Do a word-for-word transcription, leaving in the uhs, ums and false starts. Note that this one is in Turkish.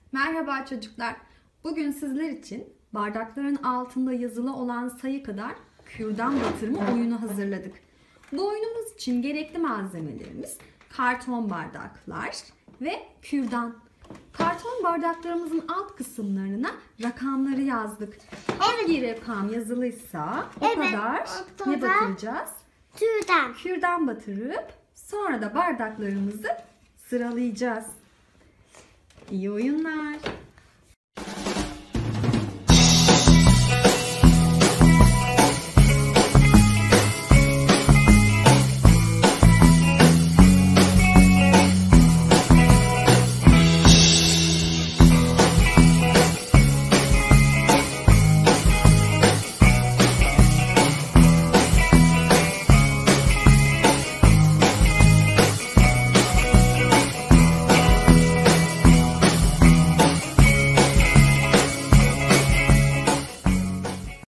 Merhaba çocuklar. Bugün sizler için bardakların altında yazılı olan sayı kadar kürdan batırma oyunu hazırladık. Bu oyunumuz için gerekli malzemelerimiz karton bardaklar ve kürdan. Karton bardaklarımızın alt kısımlarına rakamları yazdık. Hangi rakam yazılıysa o Evet, kadar o kadar ne batıracağız? Kürdan. Kürdan batırıp sonra da bardaklarımızı sıralayacağız. İyi oyunlar.